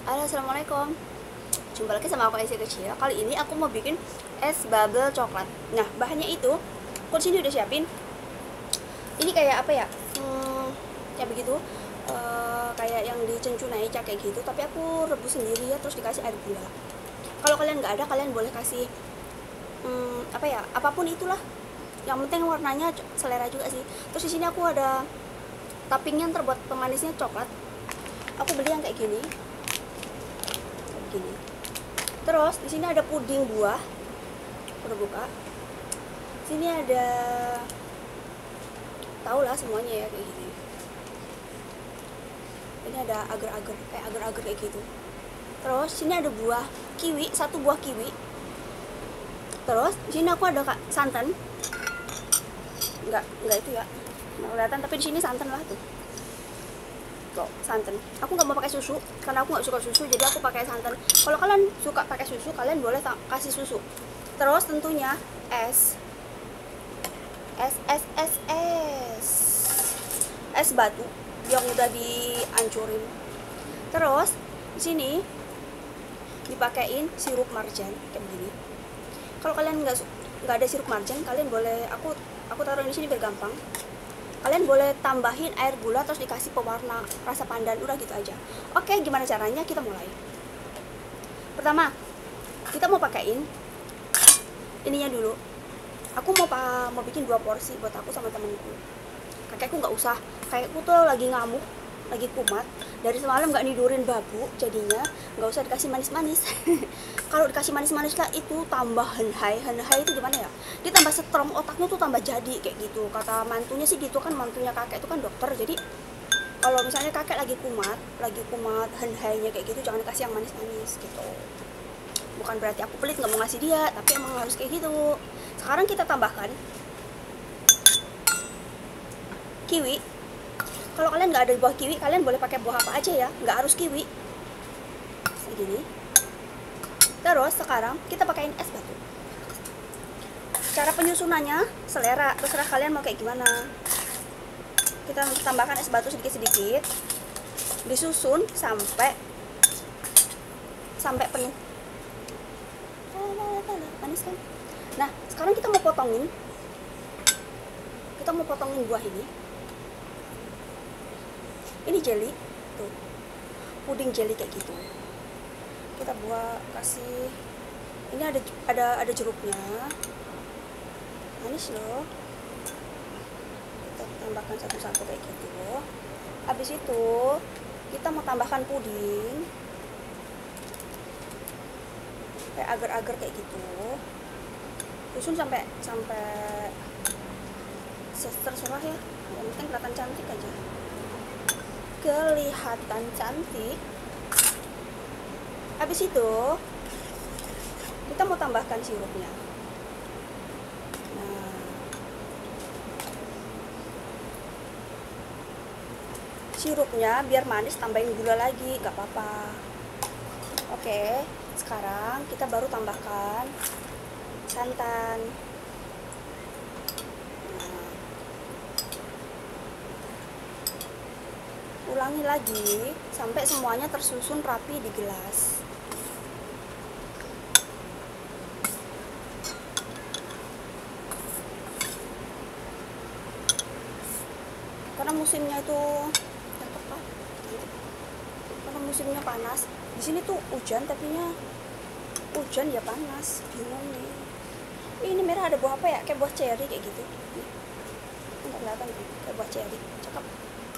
Halo, assalamualaikum. Jumpa lagi sama aku Aisyah kecil. Kali ini aku mau bikin es bubble coklat. Nah, bahannya itu aku sini udah siapin. Ini kayak apa ya? Ya begitu. Kayak yang dicencunai kayak gitu. Tapi aku rebus sendiri ya, terus dikasih air gula. Kalau kalian nggak ada, kalian boleh kasih apa ya? Apapun itulah. Yang penting warnanya selera juga sih. Terus di sini aku ada toppingnya terbuat pemanisnya coklat. Aku beli yang kayak gini. Gini. Terus di sini ada puding buah. Udah buka. Sini ada, tau lah semuanya ya kayak gini. Ini ada agar-agar kayak gitu. Terus sini ada buah kiwi, satu buah kiwi. Terus di sini aku ada santan. Enggak itu ya. Nggak kelihatan, tapi di sini santan lah tuh. Kok santan. Aku nggak mau pakai susu karena aku nggak suka susu, jadi aku pakai santan. Kalau kalian suka pakai susu, kalian boleh kasih susu. Terus tentunya es batu yang udah dihancurin. Terus di sini dipakein sirup marjan kayak begini. Kalau kalian nggak ada sirup marjan, kalian boleh aku taruh di sini biar gampang. Kalian boleh tambahin air gula terus dikasih pewarna rasa pandan, udah gitu aja. Oke, gimana caranya? Kita mulai. Pertama, kita mau pakaiin ininya dulu. Aku mau bikin 2 porsi buat aku sama temenku. Kakekku nggak usah. Kakekku tuh lagi ngamuk, lagi kumat. Dari semalam nggak nidurin babu, jadinya nggak usah dikasih manis-manis. Kalau dikasih manis-manis lah itu tambah henhai itu gimana ya? Dia tambah setrum, otaknya tuh tambah jadi kayak gitu. Kata mantunya sih gitu kan, mantunya kakek itu kan dokter. Jadi kalau misalnya kakek lagi kumat henhainya kayak gitu, jangan dikasih yang manis-manis gitu. Bukan berarti aku pelit nggak mau ngasih dia, tapi emang harus kayak gitu. Sekarang kita tambahkan kiwi. Kalau kalian nggak ada buah kiwi, kalian boleh pakai buah apa aja ya, nggak harus kiwi. Segini. Terus sekarang kita pakein es batu. Cara penyusunannya selera, terserah kalian mau kayak gimana. Kita tambahkan es batu sedikit-sedikit, disusun sampai penuh. Manis kan? Nah, sekarang kita mau potongin buah ini. Ini jelly tuh, puding jelly kayak gitu. Kita kasih, ini ada jeruknya, manis loh. Kita tambahkan satu-satu kayak gitu. Habis itu kita mau tambahkan puding kayak agar-agar kayak gitu. Susun sampai terserah ya, yang penting kelihatan cantik aja. Kelihatan cantik. Habis itu kita mau tambahkan sirupnya. Nah, sirupnya biar manis tambahin gula lagi, gak apa-apa. Oke, sekarang kita baru tambahkan santan. Nah, ulangi lagi sampai semuanya tersusun rapi di gelas. Karena musimnya itu karena musimnya panas. Di sini tuh hujan, hujan ya panas, bingung nih. Ini merah ada buah apa ya? Kayak buah ceri kayak gitu. Nih. Enggak kelihatan tuh, kayak buah ceri. Cakep.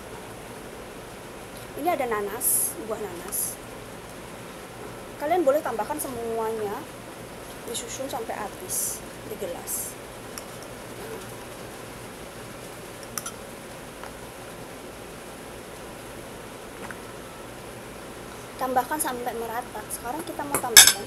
Ini ada nanas, buah nanas. Kalian boleh tambahkan semuanya, disusun sampai habis di gelas. Tambahkan sampai merata. Sekarang kita mau tambahkan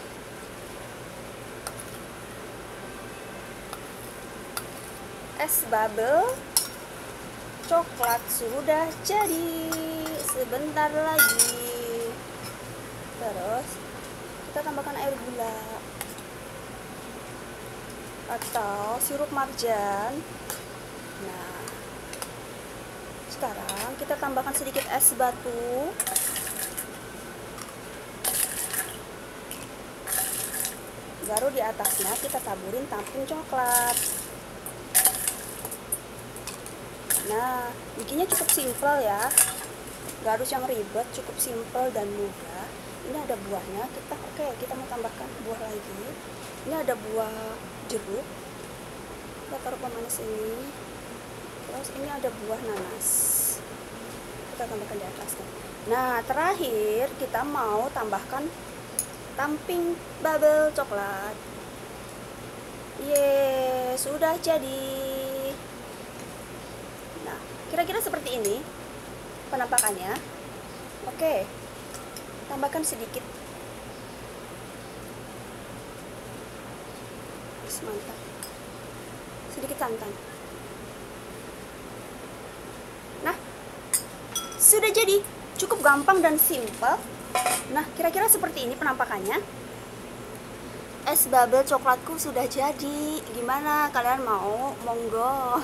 es bubble coklat sudah jadi. Sebentar lagi. Terus kita tambahkan air gula atau sirup marjan. Nah, sekarang kita tambahkan sedikit es batu. baru di atasnya kita taburin tamping coklat. Nah, bikinnya cukup simple ya, nggak harus yang ribet, cukup simple dan mudah. Ini ada buahnya, kita mau tambahkan buah lagi. Ini ada buah jeruk, kita taruh pemanis ini. Terus ini ada buah nanas, kita tambahkan di atasnya. Nah, terakhir kita mau tambahkan tamping bubble coklat. Yeay, sudah jadi. Nah, kira-kira seperti ini penampakannya. Oke, tambahkan sedikit. Mantap. Sedikit santan. Nah, sudah jadi. Cukup gampang dan simple. Nah, kira-kira seperti ini penampakannya. Es bubble coklatku sudah jadi. Gimana, kalian mau? Monggo.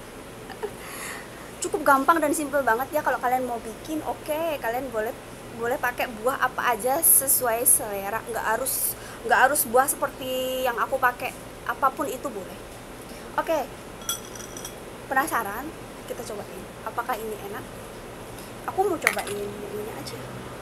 Cukup gampang dan simple banget ya kalau kalian mau bikin. Oke, kalian boleh pakai buah apa aja sesuai selera. Nggak harus buah seperti yang aku pakai. Apapun itu boleh. Oke. Penasaran? Kita cobain. Apakah ini enak? Aku mau cobain yang ini aja.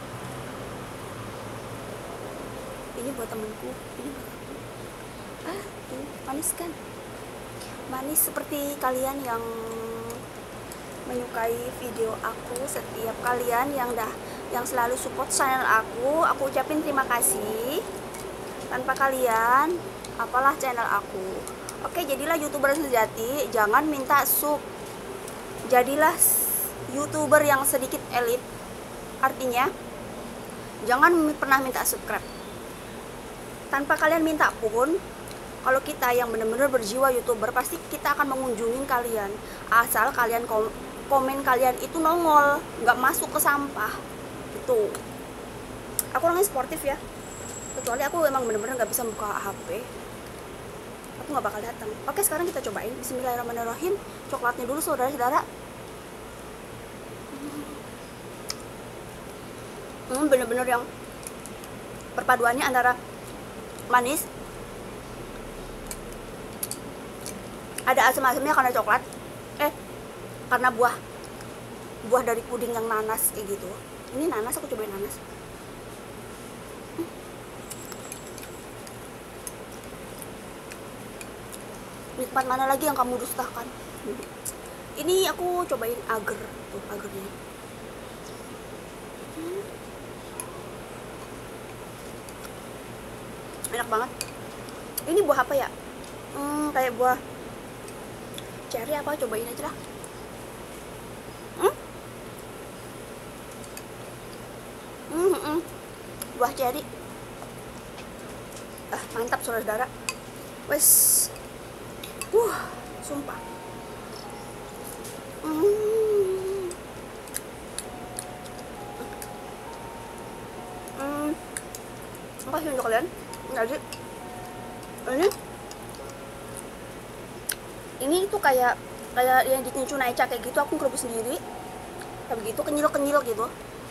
Ini buat temenku, ini buat aku. Ini manis kan? Manis seperti kalian yang menyukai video aku. Setiap kalian yang selalu support channel aku ucapin terima kasih. Tanpa kalian, apalah channel aku. Oke, jadilah YouTuber sejati, jangan minta sub. Jadilah YouTuber yang sedikit elit. Artinya, jangan pernah minta subscribe. Tanpa kalian minta pun, kalau kita yang benar-benar berjiwa YouTuber, pasti kita akan mengunjungi kalian. Asal kalian komen kalian itu nongol, nggak masuk ke sampah. Itu. Aku orangnya sportif ya. Kecuali aku emang benar-benar nggak bisa buka HP. Aku nggak bakal datang. Oke, sekarang kita cobain. Bismillahirrahmanirrahim. Coklatnya dulu, saudara-saudara. Bener-bener yang perpaduannya antara manis, ada asam-asamnya karena coklat, karena buah dari puding yang nanas kayak gitu. Ini nanas, aku cobain nanas. Nikmat mana lagi yang kamu dustakan? Ini aku cobain agar, tuh agarnya. Enak banget. Ini buah apa ya? Kayak buah cherry apa? Cobain aja lah. Buah cherry. Mantap saudara. Wes. Sumpah. Apa sih untuk kalian? Jadi ini tuh kayak yang bikin cuneca kayak gitu. Aku ngerebus sendiri kayak begitu, kenyil gitu.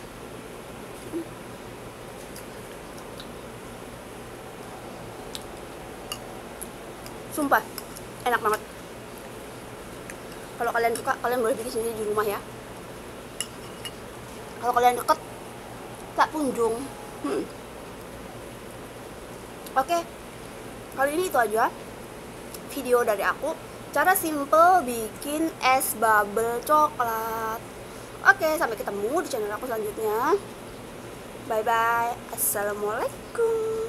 Sumpah enak banget. Kalau kalian suka, kalian boleh bikin sendiri di rumah ya. Kalau kalian deket, tak kunjung. Oke, kali ini itu aja video dari aku. Cara simple bikin es bubble coklat. Oke, sampai ketemu di channel aku selanjutnya. Bye bye. Assalamualaikum.